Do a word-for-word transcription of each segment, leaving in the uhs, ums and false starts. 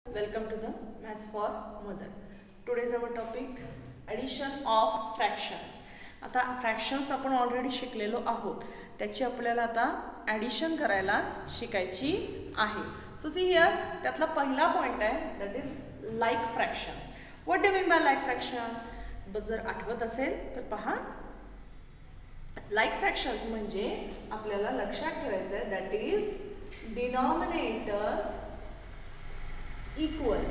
Welcome to the Maths for Mother. Today's our topic addition of fractions. आता fractions आपण already शिकलेलो आहोत, त्याची आपल्याला आता ॲडिशन करायला शिकायची आहे. सो सी हियर त्यातला पहिला पॉइंट आहे that is like fractions. What do mean by like fraction? But जर आठवत असेल तर पहा, लाईक फ्रॅक्शन्स म्हणजे आपल्याला लक्षात ठेवायचं आहे that is denominator equal.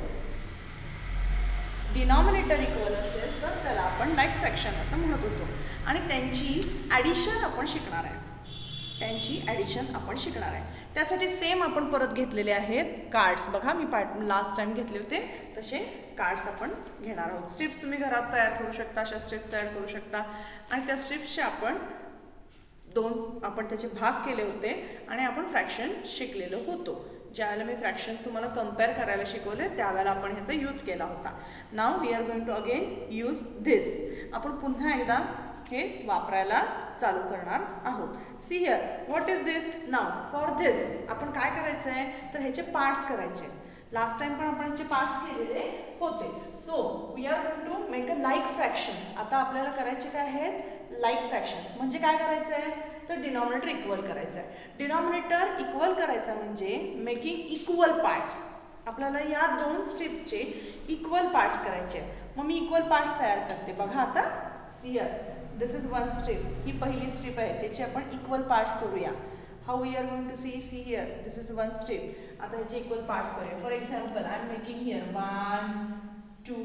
Denominator equal असेल तर त्याला आपण लाईक फ्रॅक्शन असं म्हणत होतो आणि त्यांची ॲडिशन आपण शिकणार आहे. त्यांची ॲडिशन आपण शिकणार आहे. त्यासाठी सेम आपण परत घेतलेले आहेत कार्ड्स. बघा, मी पार्ट लास्ट टाइम घेतले होते तसे कार्ड्स आपण घेणार आहोत. स्ट्रिप्स तुम्ही घरात तयार करू शकता, अशा स्ट्रिप्स तयार करू शकता आणि त्या स्ट्रिप्सचे आपण दोन आपण त्याचे भाग केले होते आणि आपण फ्रॅक्शन शिकलेलो होतो. ज्यावेळेला मी फ्रॅक्शन्स तुम्हाला कम्पेअर करायला शिकवले त्यावेळेला आपण ह्याचा यूज केला होता. Now we are going to again use this. आपण पुन्हा एकदा हे वापरायला चालू करणार आहोत. See here, what is this? Now for this आपण काय करायचं आहे तर ह्याचे पार्ट्स करायचे. लास्ट टाइम पण आपण ह्याचे पार्ट्स केलेले होते. So we are going to make a like fractions. आता आपल्याला करायचे काय आहेत? Like fractions. म्हणजे काय करायचं आहे तर डिनॉमिनेटर इक्वल करायचं आहे. डिनॉमिनेटर इक्वल करायचं म्हणजे मेकिंग इक्वल पार्ट्स. आपल्याला या दोन स्ट्रिपचे इक्वल पार्ट्स करायचे आहेत. मग मी इक्वल पार्ट्स तयार करते. बघा आता, see here, this is one strip. ही पहिली स्ट्रिप आहे, त्याचे आपण इक्वल पार्ट्स करूया. How we are going to see see here, this is one strip. आता ह्याचे इक्वल पार्ट्स करूया. For example I am making here one two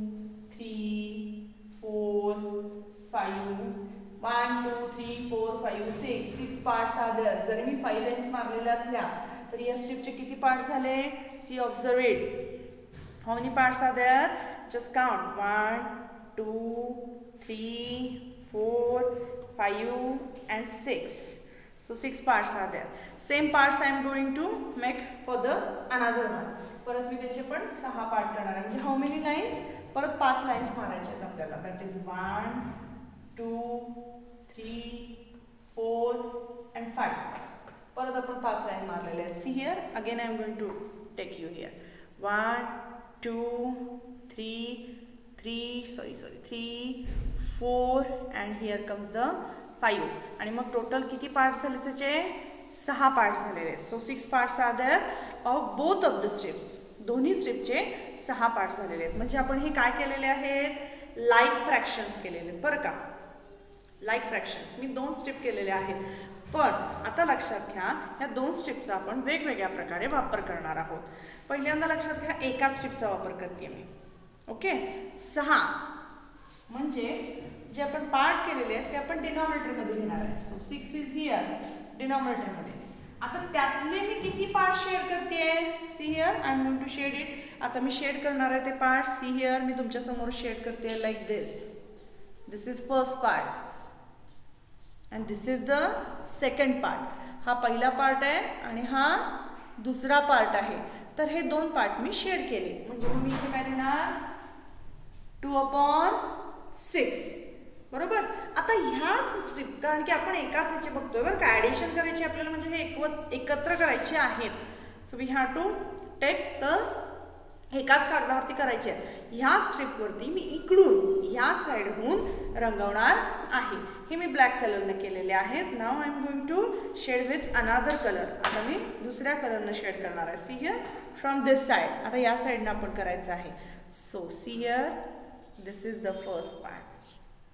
three four five. One two three four five six six parts are there. जरी मी five lines मारलेल्या असल्या तर या स्ट्रिपचे किती पार्ट्स झाले? See observe it. How many parts are there? Just count. One two three four five and six. So six parts are there. Same parts I am going to make for the another one. परत मी त्याचे पण सहा part करणार आहे. म्हणजे how many lines? परत पाच लाईन्स मारायचे आहेत आपल्याला. That is one two three four and five. परत आपण पाच लाईन मारलेले आहेत. See here again I am going to take you here. One two three three sorry sorry three four and here comes the five. आणि मग total किती parts झाले त्याचे? सहा पार्ट्स झालेले आहेत. So six parts are there of both of the strips. दोन्ही स्ट्रिपचे सहा पार्ट्स झालेले आहेत. म्हणजे आपण हे काय केलेले आहेत? लाईक फ्रॅक्शन्स केलेले आहेत बरं का. लाईक फ्रॅक्शन्स मी दोन स्ट्रिप केलेले आहेत. पण आता लक्षात घ्या, या दोन स्ट्रिपचा आपण वेगवेगळ्या प्रकारे वापर करणार आहोत. पहिल्यांदा लक्षात घ्या, एका स्ट्रिपचा वापर करते मी. ओके, सहा म्हणजे जे आपण पार्ट केलेले आहेत ते आपण डिनॉमिनेटरमध्ये लिहिणार आहे. सो सिक्स इज हियर डिनॉमिनेटरमध्ये. आता त्यातले मी किती पार्ट शेड करते? See here I am going to shade it. आता मी शेड करणार आहे ते पार्ट. सी हियर मी तुमच्या समोर शेड करते like this. This is first part and this is the second part. हा पहिला पार्ट आहे आणि हा दुसरा पार्ट आहे. तर हे दोन पार्ट मी शेड केले. म्हणजे मग मी इथे काय लिहिणार? Two upon six. बरोबर. आता ह्याच स्ट्रिप, कारण की आपण एकाच ह्याचे बघतोय बरं का, ॲडिशन करायची आपल्याला, म्हणजे हे एकवत एकत्र करायचे आहेत. So we have to take the एकाच कागदावरती करायचे आहेत. ह्या स्ट्रिपवरती मी इकडून ह्या साईडहून रंगवणार आहे. हे मी ब्लॅक कलरने केलेले आहेत. Now I am going to shade with another colour. आता मी दुसऱ्या कलरने शेड करणार आहे. See here from this side. आता या साईडनं आपण करायचं आहे. So see here this is the first part.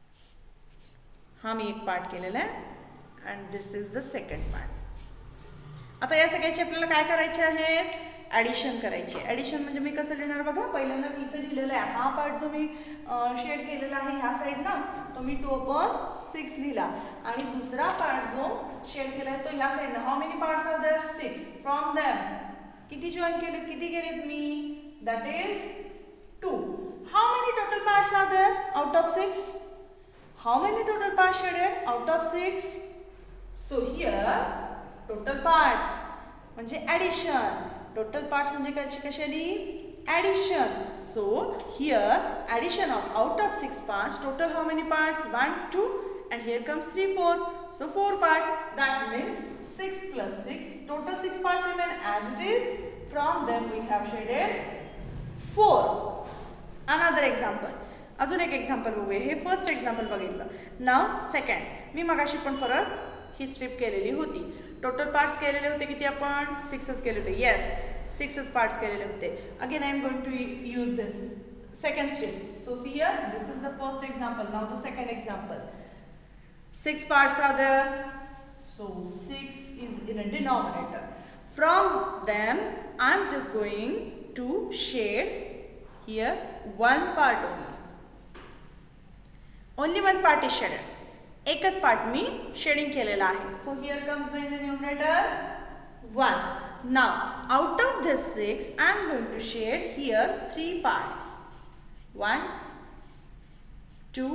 हा मी एक पार्ट केलेला आहे and this is the second part. आता या सगळ्याचे आपल्याला काय करायचे आहेत? ॲडिशन करायचे. ॲडिशन म्हणजे मी कसं लिहिणार बघा. पहिल्यांदा मी इथं लिहिलेलं आहे, हा पार्ट जो मी शेड केलेला आहे ह्या साईडना तो मी टू अपॉन सिक्स लिहिला. आणि दुसरा पार्ट जो शेड केला आहे तो ह्या साईडना. How many parts are there? Six. From them किती जॉईन केलेत? किती केलेत मी? That is two. How many total parts are there out of six? How many total parts shaded out of six? So here total parts म्हणजे addition. Total parts म्हणजे कशी कशाली? addition. So here addition of out of six parts, total how many parts? one, two, and here comes three, four. So four parts, that means six plus six. Total six parts remain as it is. From them we have shaded four. Another example, अजून एक example बघूया. हे first example बघितलं. नाव second. मी मगाशी पण परत ही strip केलेली होती. टोटल पार्ट्स केलेले होते किती आपण? सिक्सच केले होते. येस, सिक्सच पार्ट्स केलेले होते. Again I am going to use this second strip. So see here, this is the first example. Now the second example. Six parts are there. So six is in a denominator. From them, I am just going to shade here one part only. Only one part is shaded. एकच part मी shading केलेला आहे. So here comes the numerator one. Now out of this six, I am going to shade here three parts. One, two,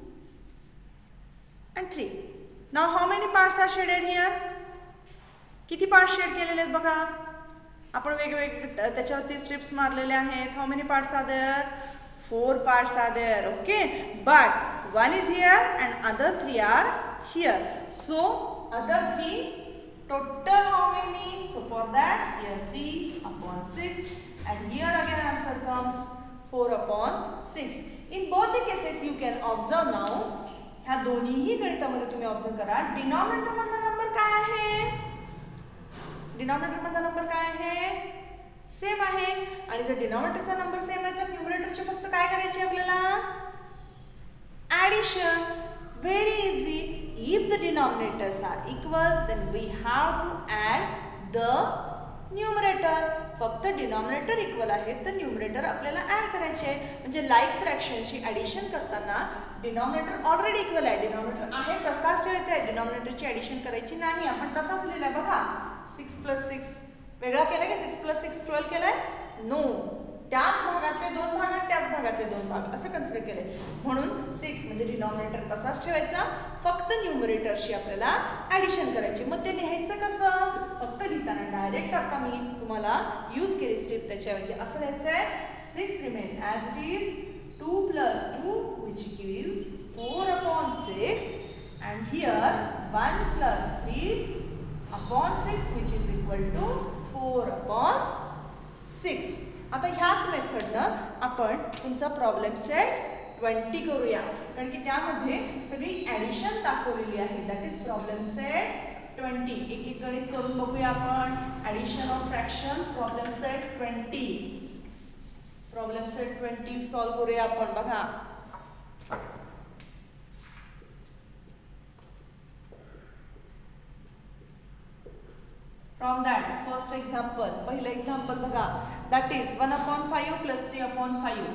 and three. Now how many parts are shaded here? किती parts shade केलेले आहेत बघा. आपण वेगवेगळे त्याच्यावरती strips मारलेले आहेत. How many parts are there? Four parts are there. Okay, but one is here and other three are here. So other three total how many? So for that here three upon six, and here again answer comes four upon six. In both the cases you can observe now. ह्या दोन्हीही गणितामध्ये तुम्ही observe करा. Denominator मधला number काय आहे? Denominator मधला number काय आहे? सेम आहे. आणि जर डिनॉमिनेटरचा नंबर सेम आहे तर न्यूमरेटरचे फक्त काय करायचे आपल्याला? Addition. Very easy. If the denominators are equal then we have to add the numerator. फक्त डिनॉमिनेटर इक्वल आहे तर न्यूमरेटर आपल्याला ॲड करायचे आहे. म्हणजे लाईक फ्रॅक्शनची ॲडिशन करताना डिनॉमिनेटर ऑलरेडी इक्वल आहे. डिनॉमिनेटर आहे तसाच ठेवायचा आहे. डिनॉमिनेटरची ॲडिशन करायची नाही. आपण तसाच लिहिलाय बघा. सिक्स प्लस सिक्स वेगळा केलाय का? सिक्स प्लस सिक्स ट्वेल्व केलाय? नो. त्याच भागातले दोन भाग आणि त्याच भागातले दोन भाग असं कन्सिडर केलंय. म्हणून सिक्स म्हणजे डिनॉमिनेटर तसाच ठेवायचा. फक्त न्यूमरेटरशी आपल्याला ॲडिशन करायची. मग ते लिहायचं कसं? फक्त लिहिताना डायरेक्ट आता मी तुम्हाला यूज केली स्ट्रिप त्याच्याऐवजी असं लिहायचं आहे. Six remain as it is. Two plus two which gives four upon six and here one plus three upon six which is equal to four upon six. आता ह्याच मेथडनं आपण तुमचा प्रॉब्लेम सेट ट्वेंटी करूया. कारण की त्यामध्ये सगळी ॲडिशन दाखवलेली आहे. That is problem set twenty. एक एक गणित करून बघूया आपण. Addition of fraction problem set twenty. Problem set twenty solve करूया आपण. बघा From that first example, पहिलं example बघा. That is one upon five plus three upon five.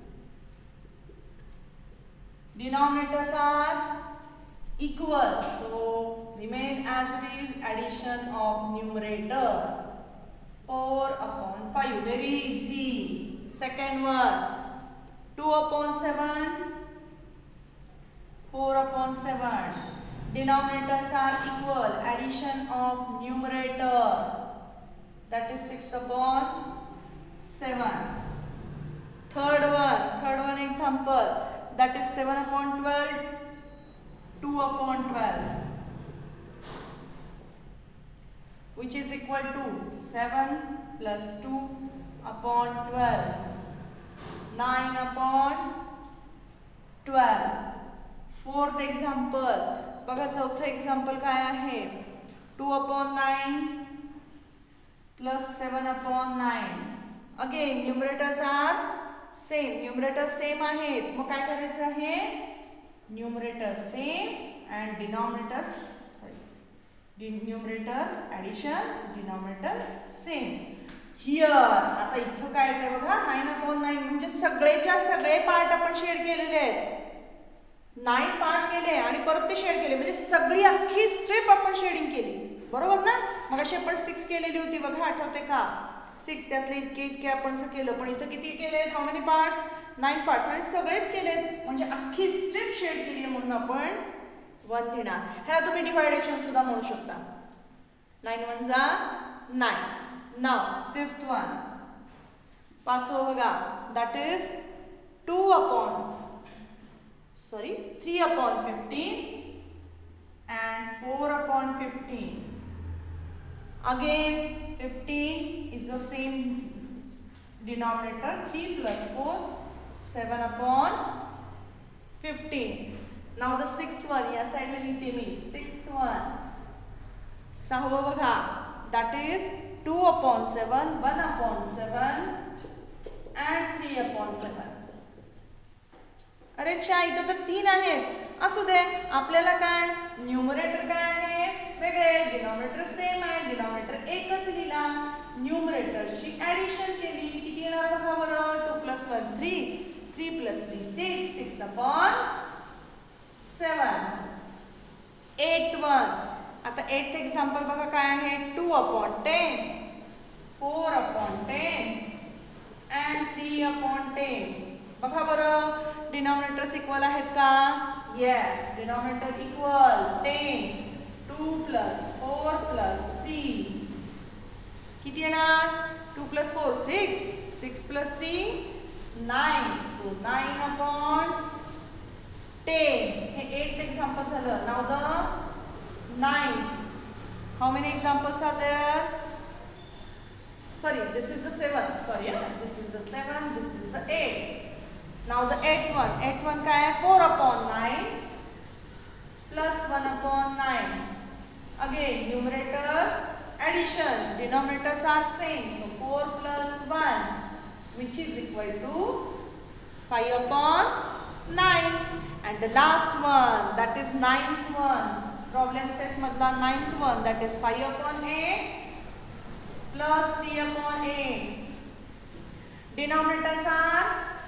Denominators are equal, so remain as it is. Addition of numerator. four upon five. Very easy. Second one. two upon seven. four upon seven. Denominators are equal. Addition of numerator. That is six upon seven. Third one. Third one example. That is seven upon twelve. two upon twelve. Which is equal to seven plus two upon twelve. nine upon twelve. Fourth example. बघा चौथं example काय आहे? Two upon nine plus seven upon nine. Again numerators are same. Numerator same आहेत. मग काय करायचं आहे? Numerator same and denominators sorry numerators addition denominator same. Here आता इथं काय येते बघा. नाईन अपॉन नाईन म्हणजे सगळेच्या सगळे पार्ट आपण शेड केलेले आहेत. नाईन पार्ट केले आणि परत ते शेड केले म्हणजे सगळी अख्खी स्ट्रिप आपण शेडिंग केली. बरोबर ना? मग अशी आपण सिक्स केलेली होती बघा. आठवते का? सिक्स त्यातले इतके इतके आपण केलं. पण इथं किती केले? How many parts? Nine parts. आणि सगळेच केलेत म्हणजे अख्खी स्ट्रिप शेड केली म्हणून आपण वन लिहिणार. ह्याला तुम्ही डिवायडेशन सुद्धा म्हणू शकता. नाईन वन जा नाईन. Now fifth one. पाचवं बघा. That is two upon sorry three upon fifteen and four upon fifteen. Again fifteen is the same denominator three plus four, seven upon fifteen. Now the sixth one, या साइडला लिहिते मी sixth one. सहावं बघा, that is two upon seven, one upon seven and three upon seven. अरे छा, इथं तर तीन आहेत. असू दे, आपल्याला काय न्यूमरेटर काय आहे वेगळे, डिनॉमिनेटर सेम आहे, डिनॉमिनेटर एकच लिहिला. न्यूमरेटरची ऍडिशन केली, किती येणार बघा बरं. Two plus one three, three plus three six, six upon seven. Eight one, आता एट एक्झाम्पल बघा काय आहे. Two upon ten, four upon ten and three upon ten. बघा बरं, डिनॉमिनेटर्स इक्वल आहेत का. Yes, denominator equal. Ten, two plus four plus three किती येणार. Two plus four six, six plus three nine. So nine upon ten. हे eight example झालं. Now the nine. How many examples are there. Sorry, this is the seventh. Sorry, yeah? This is the seventh. This is the eighth. Now the eighth one. Eighth one क्या है? Four upon nine plus one upon nine. Again, numerator addition. Denominators are same. So four plus one, which is equal to five upon nine. And the last one, that is ninth one. Problem set madla ninth one. That is five upon eight. Plus three upon eight. Denominators are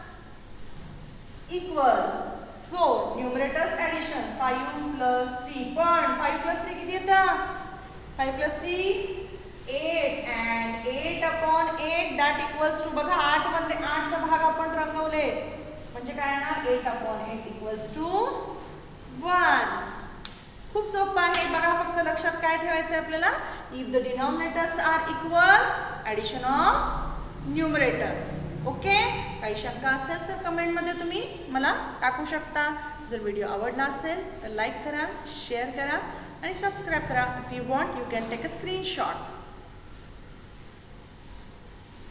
equal. So numerators addition five plus three. पण five plus three किती येतं. five plus three eight and eight upon eight that equals to बघा आठ मधले आठचा भाग आपण रंगवले म्हणजे काय येणार. eight upon eight equals to one. खूप सोपं आहे. बघा फक्त लक्षात काय ठेवायचं आहे आपल्याला. If the denominators are equal, addition of numerator. Okay. काही शंका असेल तर कमेंटमध्ये तुम्ही मला टाकू शकता. जर व्हिडिओ आवडला असेल तर लाईक करा, शेअर करा आणि सबस्क्राईब करा. If you want you can take a screenshot.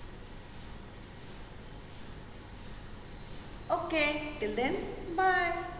Okay, till then bye.